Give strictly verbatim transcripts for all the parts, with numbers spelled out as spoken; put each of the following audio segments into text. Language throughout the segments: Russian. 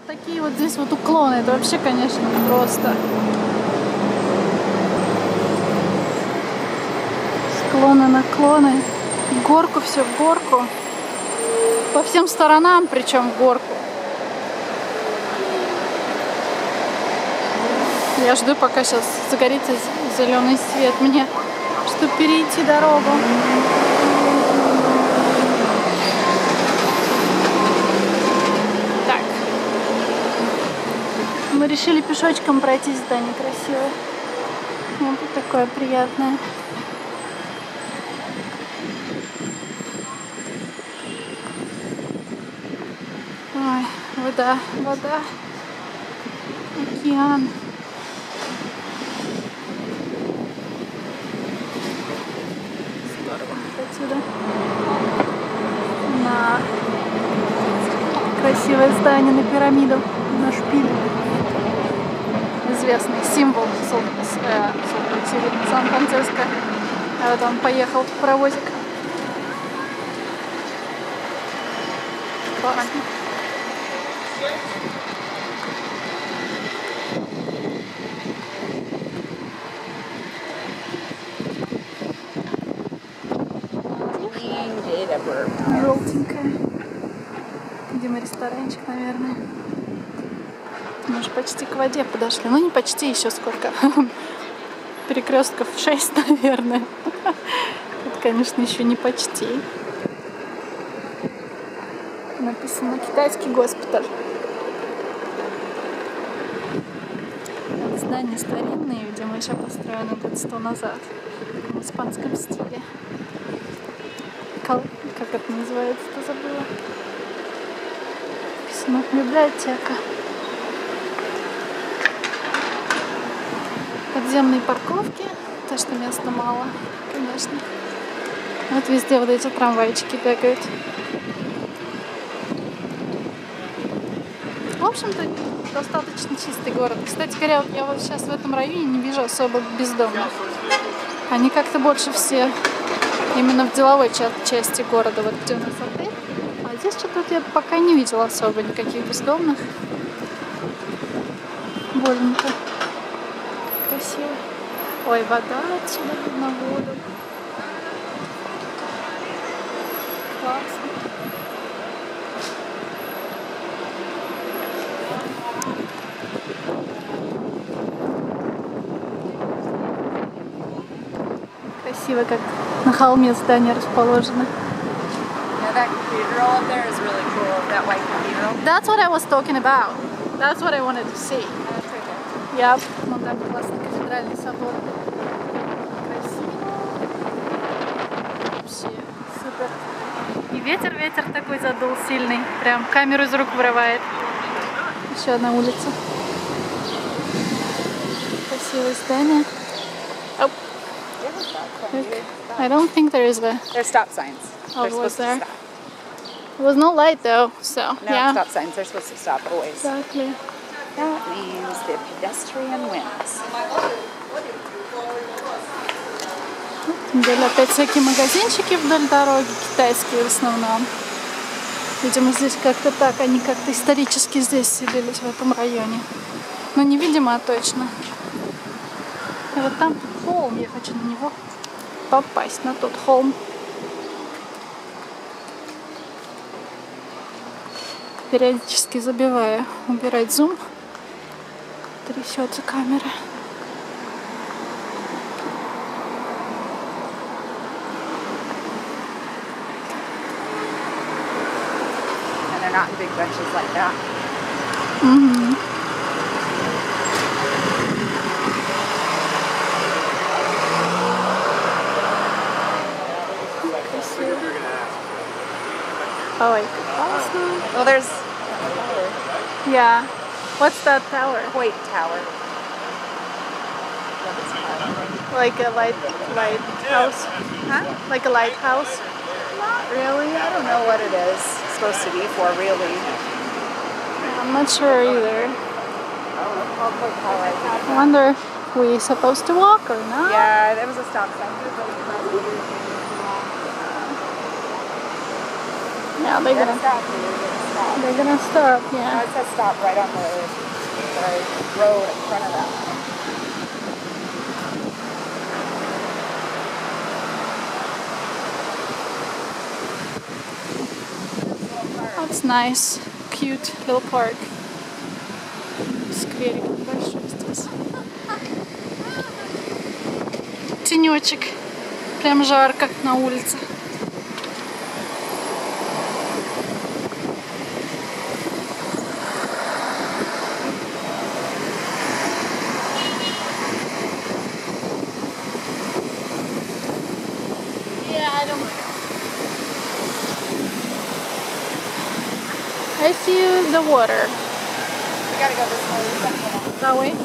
такие вот здесь вот уклоны. Это вообще, конечно, просто. Склоны, наклоны. В горку, все в горку. По всем сторонам, причем в горку. Я жду, пока сейчас загорится зеленый свет мне, чтобы перейти дорогу. Так. Мы решили пешочком пройти здание красивое. Вот такое приятное. Ой, вода, вода, океан. Здорово. Отсюда на красивое здание, на пирамиду, на шпиль. Известный символ Сан-Франциско. А вот он поехал в паровозик. Классно. Желтенькая. Видимо, ресторанчик, наверное. Мы уже почти к воде подошли. Ну, не почти, еще сколько. Перекрестков шесть, наверное. Это, конечно, еще не почти. Написано «Китайский госпиталь». Здание старинное, видимо, еще построено лет сто назад. В испанском стиле. Как это называется-то, забыла. Написано «Библиотека». Подземные парковки. То, что места мало, конечно. Вот везде вот эти трамвайчики бегают. В общем-то, достаточно чистый город. Кстати говоря, я вот сейчас в этом районе не вижу особо бездомных. Они как-то больше все именно в деловой части города, вот где у нас отель. А здесь что-то я пока не видела особо никаких бездомных. Больно-то красиво. Ой, вода отсюда на воду. Классно. Красиво, как на холме здание расположено. That's what I was talking about. That's what I wanted to see. Yep. Вот так классный кафедральный собор. Красиво. Вообще супер. И ветер, ветер такой задул сильный. Прям камеру из рук вырывает. Еще одна улица. Красивое здание. Oh. I don't think there is a... There's stop signs. Oh, was there? There was no light though, so no, yeah. Stop signs. They're supposed to stop always. Exactly. That means the pedestrian wins. Вдоль опять всякие магазинчики вдоль дороги, китайские в основном. Видимо, здесь как-то так, они как-то исторически здесь селились, в этом районе. Ну, не видимо, а точно. И вот там холм, я хочу на него попасть, на тот холм. Периодически забиваю убирать зум. Трясется камера. And they're not in big bunches like that. Mm-hmm. Ой, классно. Well, there's Yeah. What's that tower? White Tower. Like a light lighthouse? Huh? Like a lighthouse? Not really. I don't know what it is supposed to be for, really. I'm not sure either. I'll put Tower. I wonder if we're supposed to walk or not? Yeah, there was a stop sign. Yeah, they're gonna. Stop. stop. They're gonna stop, No, yeah. it says stop right on the, the road in front of them. That's nice, cute little park. Скверик небольшой здесь. Тенечек. Прям жарко на улице. I see the water. We gotta go this way. That way?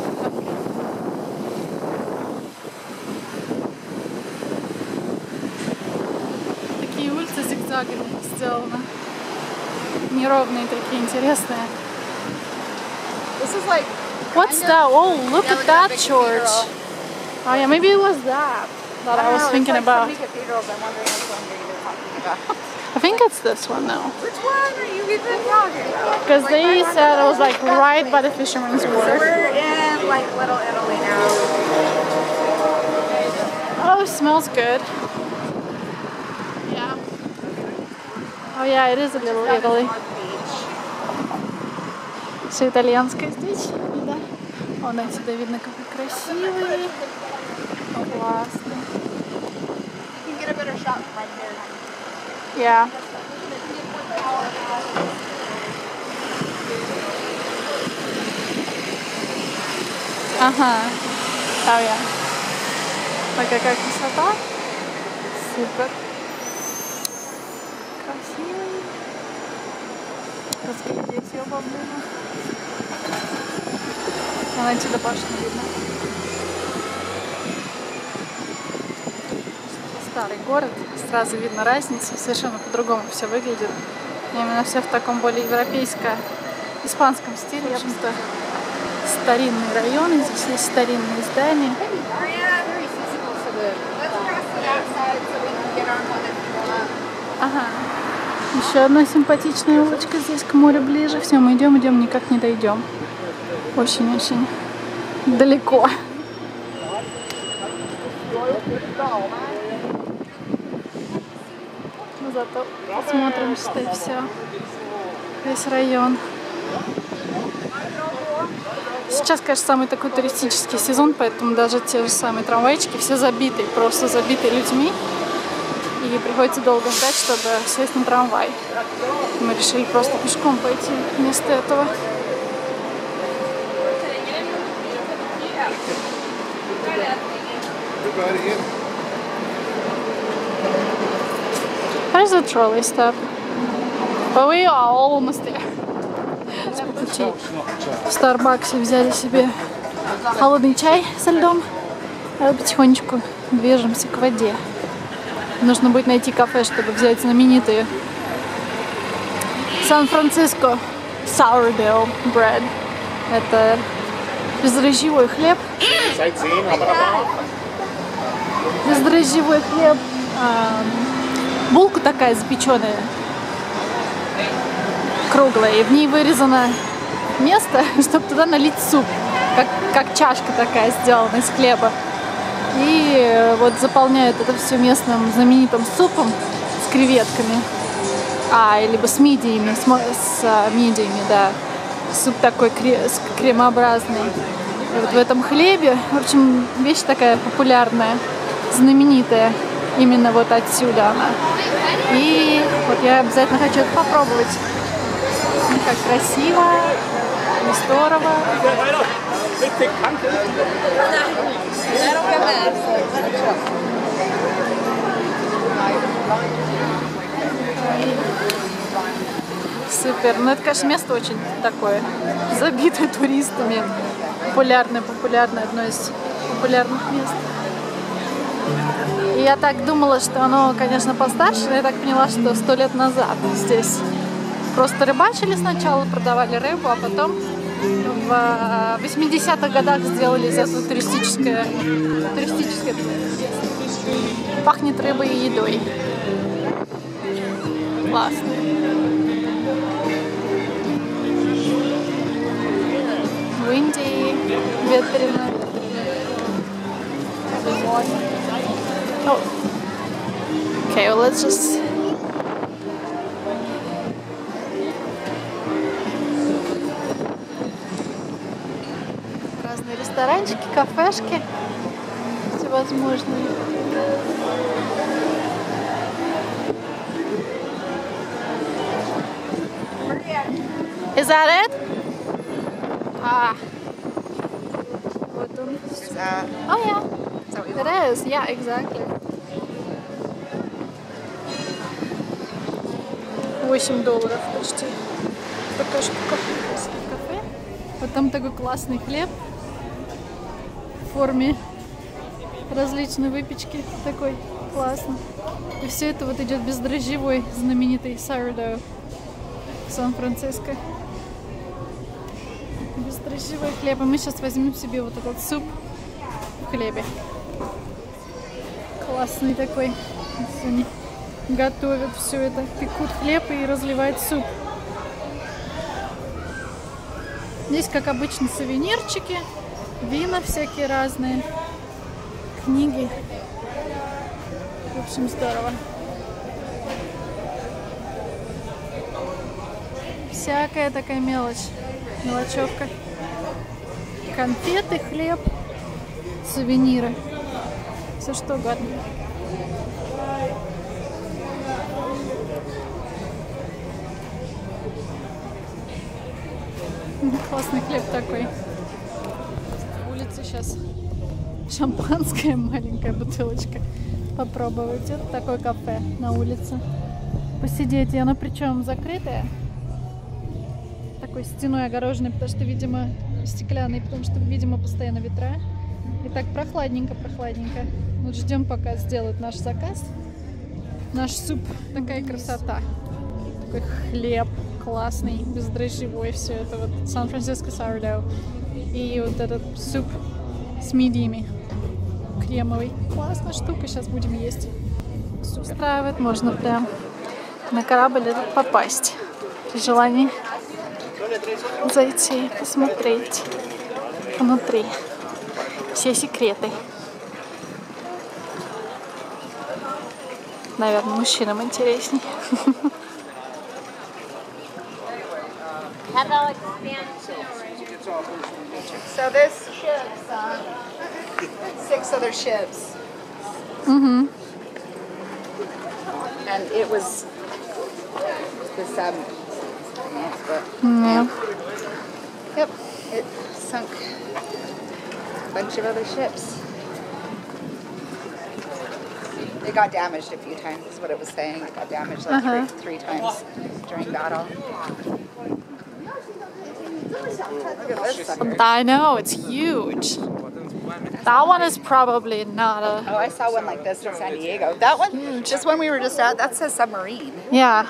Такие улицы зигзагами сделаны. Неровные такие, интересные. This is like. What's that? Oh, look at that church. Oh yeah, maybe it was that that I was thinking about. Cathedrals. I'm wondering which one you're talking about. I think it's this one now. Which one are you even talking about? Because they said it was like right by the Fisherman's So Wharf. we're in like Little Italy now. Oh, it smells good. Yeah. Oh yeah, it is a Little Italy. Все итальянское здесь, да? Вон отсюда видно, какой красивый. Классный. You can get a better shot from right there. Yeah. Ага. Oh yeah. Ой, какая красота. Супер. Красивый. Разглядеть ее поближе. Вон отсюда башню видно. Старый город, сразу видно разницу, совершенно по-другому все выглядит. Именно все в таком более европейско-испанском стиле. В общем-то, старинные районы, здесь есть старинные здания. Ага. Еще одна симпатичная улочка здесь к морю ближе. Все, мы идем, идем, никак не дойдем. Очень-очень далеко. Зато посмотрим, что и все. Весь район. Сейчас, конечно, самый такой туристический сезон, поэтому даже те же самые трамвайчики все забиты, просто забиты людьми. И приходится долго ждать, чтобы сесть на трамвай. Мы решили просто пешком пойти вместо этого. There's a trolley stop. But we are almost there. По пути в Старбаксе взяли себе холодный чай со льдом. А потихонечку движемся к воде. Нужно будет найти кафе, чтобы взять знаменитые Сан-Франциско sourdough bread. Это бездрожжевой хлеб. Бездрожжевой хлеб. Булка такая запеченная, круглая, и в ней вырезано место, чтобы туда налить суп, как, как чашка такая сделана из хлеба. И вот заполняют это все местным знаменитым супом с креветками, а, либо с мидиями, с, с мидиями, да. Суп такой кре, кремообразный. И вот в этом хлебе, в общем, вещь такая популярная, знаменитая. Именно вот отсюда она. И вот я обязательно хочу это попробовать. Ну, как красиво и здорово. Супер. Ну это, конечно, место очень такое забитое туристами. Популярное, популярное, одно из популярных мест. И я так думала, что оно, конечно, постарше, но я так поняла, что сто лет назад здесь просто рыбачили сначала, продавали рыбу, а потом в восьмидесятых годах сделали из этого туристическое, туристическое место. Пахнет рыбой и едой. Классно. Ветреная. Oh. Okay, well, let's just... Разные ресторанчики, кафешки всевозможные. Is that it? Ah. Вот он. Is that, Oh yeah. is that what you It want? is. Yeah, exactly. восемь долларов почти. Такая штука. Кафе. Вот там такой классный хлеб в форме различной выпечки. Такой классный. И все это вот идет бездрожжевой, знаменитый sourdough в Сан-Франциско. Бездрожжевой хлеб. И мы сейчас возьмем себе вот этот суп в хлебе. Классный такой. Они готовят все это, пекут хлеб и разливают суп. Здесь, как обычно, сувенирчики, вина всякие разные, книги. В общем, здорово. Всякая такая мелочь, мелочевка. Конфеты, хлеб, сувениры. Все что угодно. Классный хлеб такой. На улице сейчас шампанское, маленькая бутылочка. Попробовать. Это такое кафе на улице. Посидеть. И оно причем закрытое. Такой стеной огороженный, потому что, видимо, стеклянный, потому что, видимо, постоянно ветра. И так прохладненько, прохладненько. Вот ждем, пока сделают наш заказ. Наш суп. Такая красота. Такой хлеб классный, бездрожжевой, все это вот Сан-Франциско sourdough. И вот этот суп с мидиями кремовый. Классная штука, сейчас будем есть. Все устраивает, можно прям на корабль этот попасть. При желании зайти, посмотреть внутри все секреты. Наверное, мужчинам интересней. So this ship's on six other ships. Mm-hmm. And it was the seventh. But, Yeah. yep, it sunk a bunch of other ships. It got damaged a few times, is what it was saying. It got damaged like Uh-huh. three, three times during battle. Look at this sucker. I know, it's huge. That one is probably not a... Oh, I saw one like this in San Diego. That one, Huge. just when we were just at, that's a submarine. Yeah.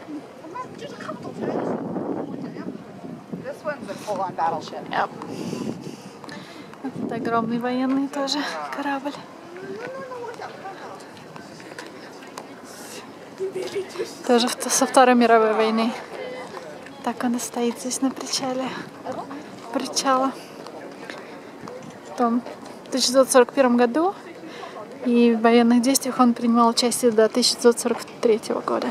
This one's a full-on battleship. Yep. Это огромный военный тоже корабль. Тоже со Второй мировой войны. Так он и стоит здесь на причале. Причала. В том тысяча девятьсот сорок первом году. И в военных действиях он принимал участие до тысяча девятьсот сорок третьего года.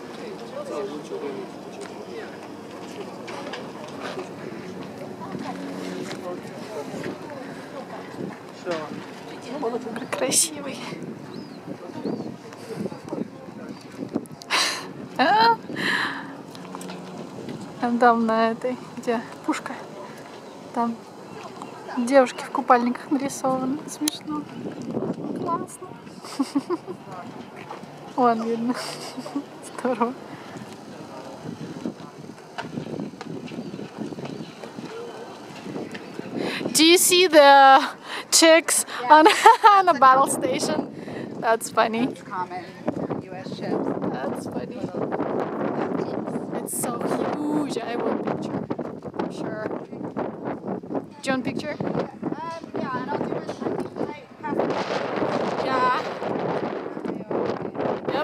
Красивый. А? Там на этой, где пушка, там девушки в купальниках нарисованы. Смешно. Классно. Вон видно. Здорово. Do you see the chicks on, on the battle station? That's funny. It's common for U S ships. That's funny. It's so huge. I want a picture. For sure. Do you want a picture? Um, yeah, and I'll do it. I think when I pass it. Yeah. Yep.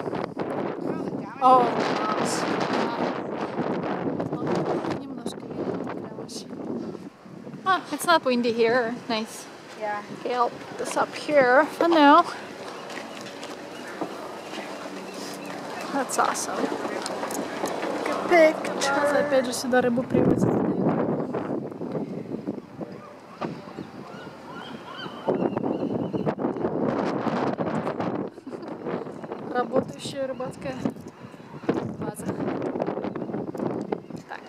Oh, Oh, немножко видно прям вообще. Ah, it's not windy here. Nice. Yeah. Okay, I'll put this up here for now. That's awesome. Good picture. Опять же сюда рыбу привозят. Работающая рыбацкая база. Так.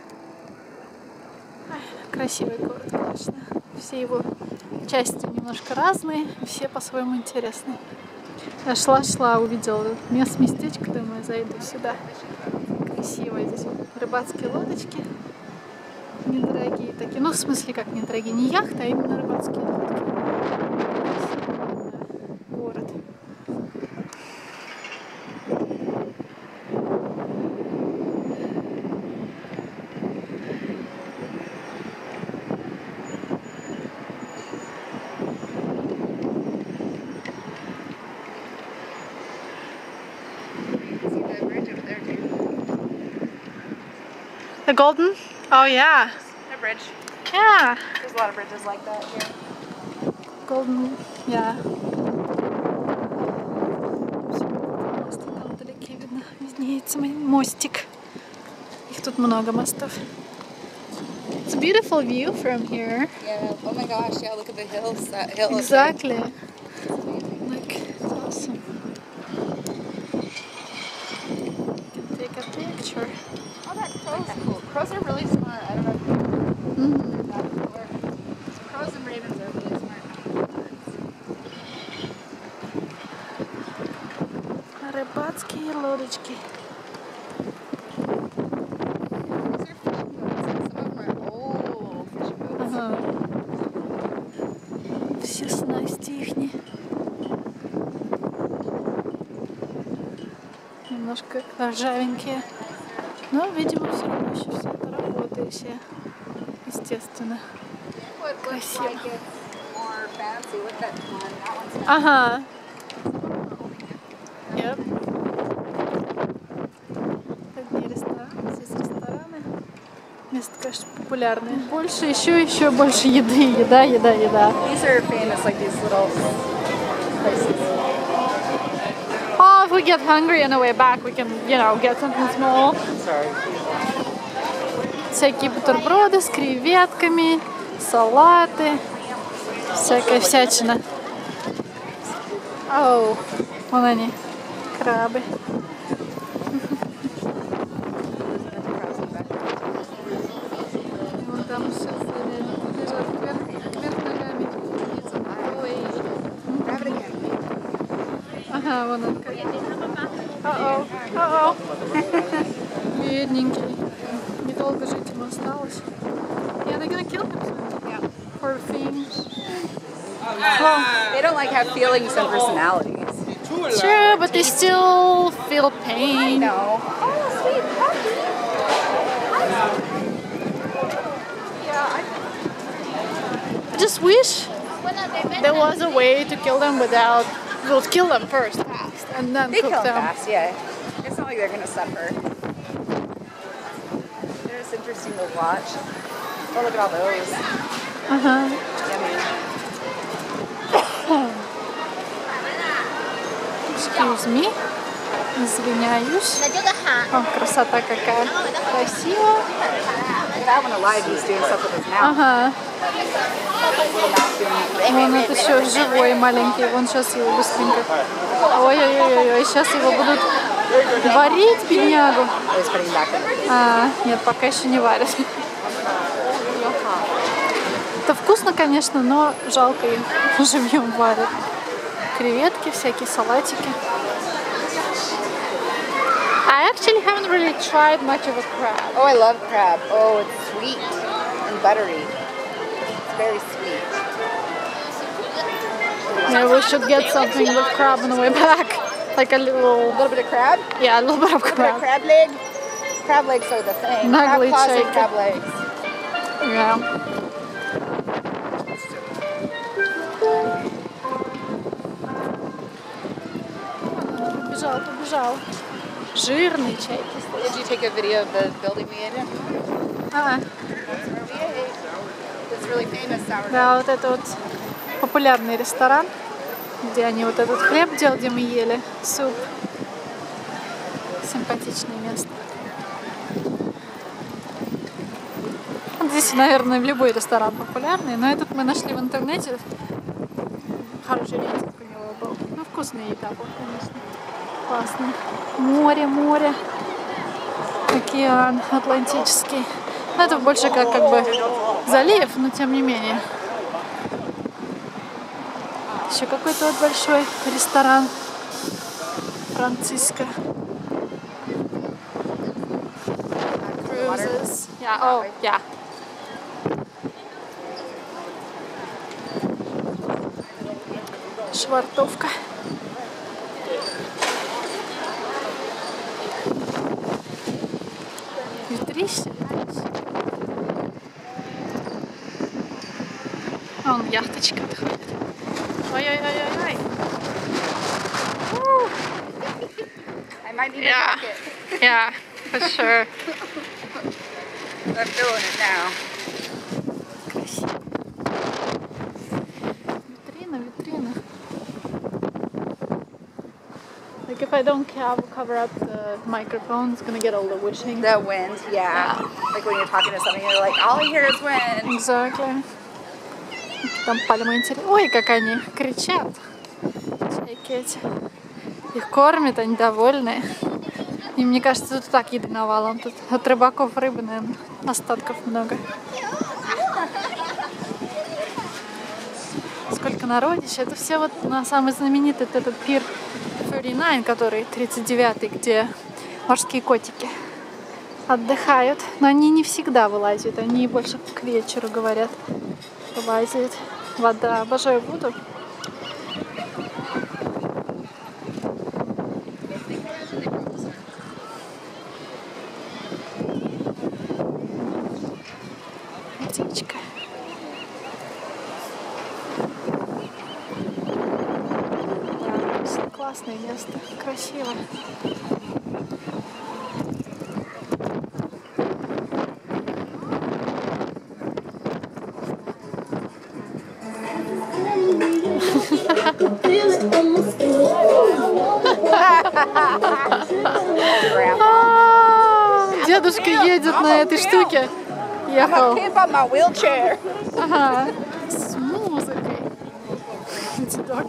Красивый город, конечно. Все его части немножко разные, все по-своему интересные. Я шла-шла, увидела мест, местечко, думаю, зайду сюда. Красиво здесь. Рыбацкие лодочки. Недорогие такие. Ну, в смысле, как недорогие. Не яхты, а именно рыбацкие лодки. Город. The golden? Oh yeah. A bridge. Yeah. There's a lot of bridges like that here. Golden, yeah. Там вдалеке видно, виднеется мостик. Их тут много мостов. It's a beautiful view from here. Yeah. Oh my gosh. Yeah. Look at the hills. That hill. Exactly. Look, it's awesome. You can take a picture. Oh, that crow's cool. Crows are really smart. I don't know if you Mm-hmm. know that before. Crows and ravens are really smart. Рыбацкие лодочки. These are fishing boats. Some of them are old fishing boats. Ага. Все снасти ихни. Немножко ржавенькие. Но, видимо, все равно еще все это работающее. Естественно. What looks Красиво. like it's more fancy. Look at that one. That one's Ага. Yep. Одни рестораны, здесь рестораны. Место, конечно, популярное. Больше, еще, еще больше еды. Еда, еда, еда. These are famous, like these little places. Oh, if we get hungry on the way back, we can, you know, get something small. Sorry. Всякие бутерброды с креветками, салаты, всякая всячина. Оу, вон они, крабы. Вон там все лежат вверх, вверх ногами. Ой. Grab it again. Ага, вон он как. О-о, о-о. Бедненький. Недолго жить ему осталось. Yeah, they're gonna kill him. Yeah. Poor thing. They don't like have feelings and personalities. Sure, but they still feel I pain. know. Oh, sweet puppy. Yeah, I I just wish there was a way to kill them without. We'll kill them first, fast, and then They cook kill them. fast, yeah. It's not like they're gonna suffer. They're just interesting to watch. Oh, look at all those. Uh huh. Yummy. Excuse me. Извиняюсь. О, красота какая. Красиво. Look at that one alive. He's doing stuff with his mouth. Ага. Little mouth doing. Вон это еще живой маленький. Вон сейчас его быстренько. Ой-ой-ой-ой. Сейчас его будут варить, беднягу. Oh, he's putting back in. А, нет, пока еще не варят. Это вкусно, конечно, но жалко их живьем варят. Креветки, всякие салатики. I actually haven't really tried much of a crab. Oh, I love crab. Oh, it's sweet and buttery. It's very sweet. Yeah, we should get something with crab on the way back. Like a little, A little bit of crab. yeah, a little bit of A little bit of crab. crab leg. Crab legs are the thing. Crab Naglý claws and shaker. crab legs. Yeah. Побежал, побежал. Жирный чайки. Did you take a video of the building we ate in? А, That's where we ate. This really famous sourdough. Да, вот это вот популярный ресторан, где они вот этот хлеб делали, где мы ели суп. Симпатичное место. Здесь, наверное, в любой ресторан популярный, но этот мы нашли в интернете. Хороший рейтинг у него был. Ну, вкусная еда была, конечно. Классно. Море, море. Океан Атлантический. Ну, это больше как, как бы залив, но тем не менее. Еще какой-то вот большой ресторан. Франциско. Cruises. Yeah. Oh, yeah. Швартовка. Ветрище, ветрище. Вон яхточка отходит. Ой-ой-ой-ой-ой. I might need Yeah. a jacket. Yeah, for sure. I'm doing it now. Красиво. Витрина, витрина. Like if I don't cover, cover up the microphone, it's gonna get all the whooshing. The wind, yeah. Like when you're talking to somebody, you're like, all I hear is wind. Exactly. Там пальмы интересные. Ой, как они кричат. Чайки эти. Их кормят, они довольные. И мне кажется, тут так еды навалом. Тут от рыбаков рыбы, наверное, остатков много. Сколько народища. Это все вот на самый знаменитый этот пир тридцать девять, который тридцать девятый, где морские котики отдыхают. Но они не всегда вылазят. Они больше к вечеру, говорят, вылазят. Вода. Обожаю воду. Птичка. Да, классное место. Красиво. Дедушка едет на этой штуке. Ехал. my wheelchair. Ага. С музыкой. Дедок.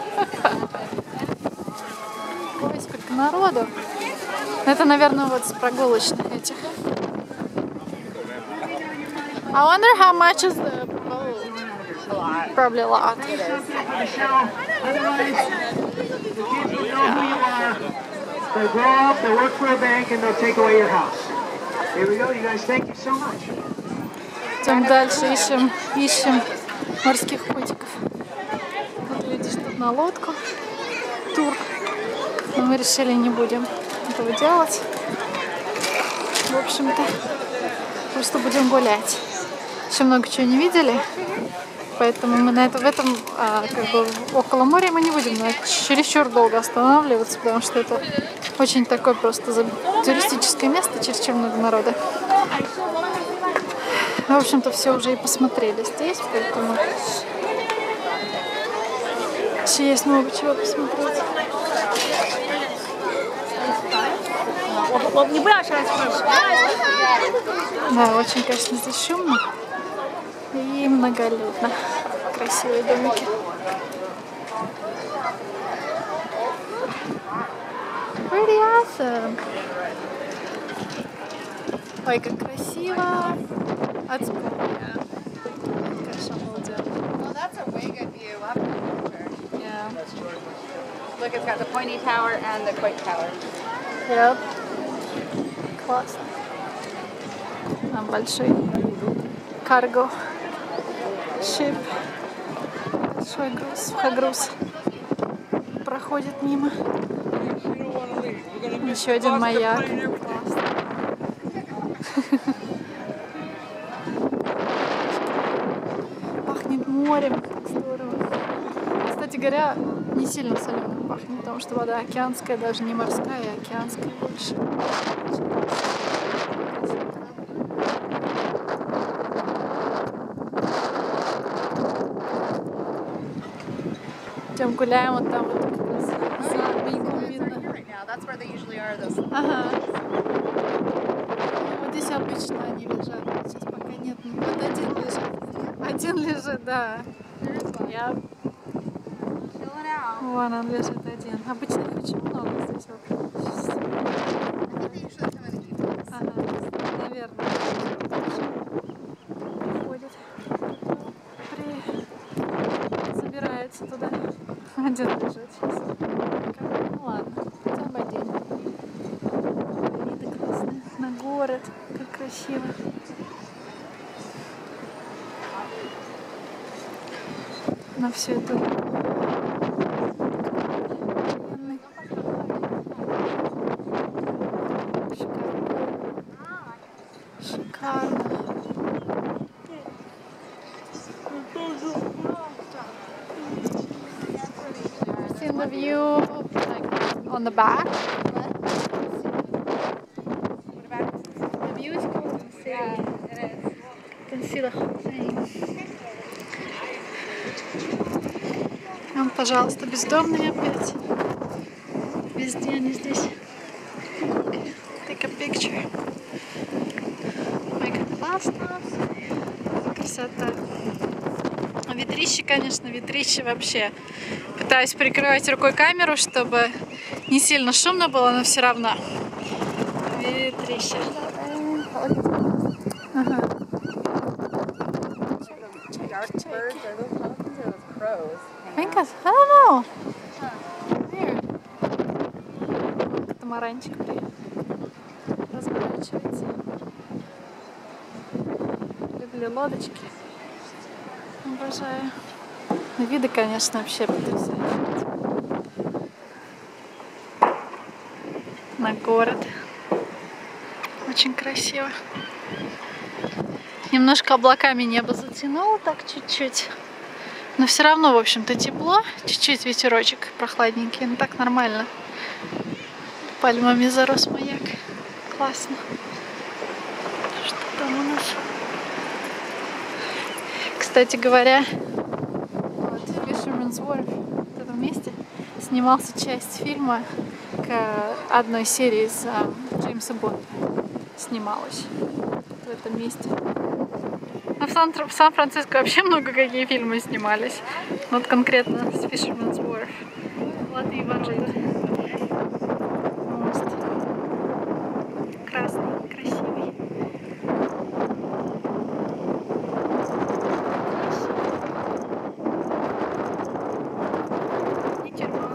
Ой, сколько народу. Это, наверное, вот с прогулочных этих. I wonder how much is the boat. A lot. Probably a lot. It is. They grow up, they work for a bank, and they'll take away your house. Here we go, you guys. Thank you so much. Идем дальше, ищем, ищем морских котиков. Вот видишь, тут на лодку тур. Но мы решили, не будем этого делать. В общем-то, просто будем гулять. Еще много чего не видели. Поэтому мы на это, в этом, а, как бы, около моря мы не будем на чересчур долго останавливаться, потому что это очень такое просто туристическое место, чересчур много народа. В общем-то, все уже и посмотрели здесь, поэтому еще есть много чего посмотреть. Да, очень, конечно, здесь шумно и многолюдно. Красивые домики. Pretty awesome. Ой, как красиво. От сбоку. Конечно, обалденно. Well, that's a way good view. Up in the picture. Yeah. Look, it's got the pointy tower and the quake tower. Yep. Классно. Там большой карго шип. Большой груз, сухогруз проходит мимо. Еще один маяк. Классно. Пахнет морем. Здорово. Кстати говоря, не сильно соленым пахнет, потому что вода океанская, даже не морская, а океанская больше. Идем гуляем, вот там вот как раз за маяком видно. Ага. Вот здесь обычно они лежат. Сейчас пока нет. Вот один лежит. Один лежит, да. Я... Вон он лежит один. Обычно их очень много здесь вокруг. Ага, наверное. Приходит. При... Забирается туда. Один лежит сейчас. Ну ладно, хотя бы один. Виды классные. На город. Как красиво. На все это. Шикарно. See the view like on the back. The view is cool. Yeah, it is. You can see the whole thing. Вон, пожалуйста, бездомные опять. Везде они здесь. Take a picture. Ой, как классно. Красота. Ветрище, конечно, ветрище вообще. Пытаюсь прикрывать рукой камеру, чтобы не сильно шумно было, но все равно. Ветрище. Ага. Пенькас? I don't know. Here. Катамаранчик разворачивается. Люблю лодочки. Обожаю. Но виды, конечно, вообще потрясающие. На город. Очень красиво. Немножко облаками небо затянуло, так чуть-чуть. Но все равно, в общем-то, тепло. Чуть-чуть ветерочек прохладненький. Ну так нормально. Пальмами зарос маяк. Классно. Что там у нас? Кстати говоря, вот Fisherman's Wharf в этом месте снимался часть фильма к одной серии из Джеймса Бонда. Снималась в этом месте. Но в Сан- в Сан-Франциско вообще много какие фильмы снимались. Вот конкретно с Fisherman's Wharf. Вот и Иванжель. Мост. Красный, красивый. И тюрьма.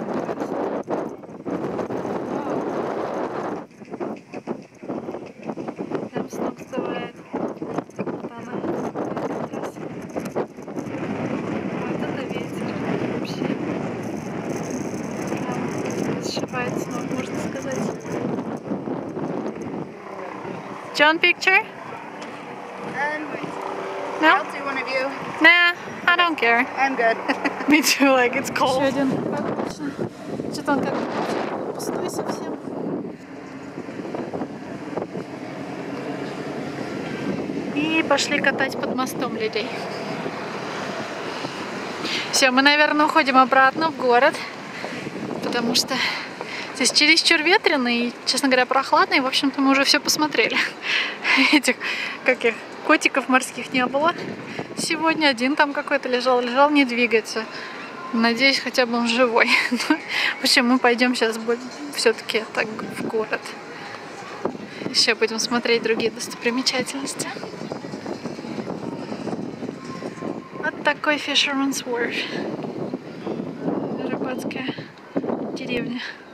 Там снова вставает. Вот она. Как раз. Вот это ветер. Вообще. Прям сшибает с ног, можно сказать. John picture? And No? I'll do one of you. Nah, I don't care. I'm good. Me too, like it's cold. Еще один. Отлично. Что-то он как пустой совсем. И пошли катать под мостом людей. Все, мы, наверное, уходим обратно в город, потому что здесь чересчур ветрено и, честно говоря, прохладно, и, в общем-то, мы уже все посмотрели. Этих, каких, котиков морских не было. Сегодня один там какой-то лежал, лежал, не двигается. Надеюсь, хотя бы он живой. В общем, мы пойдем сейчас все-таки так в город. Еще будем смотреть другие достопримечательности. Вот такой Fisherman's Wharf. Рыбацкая деревня.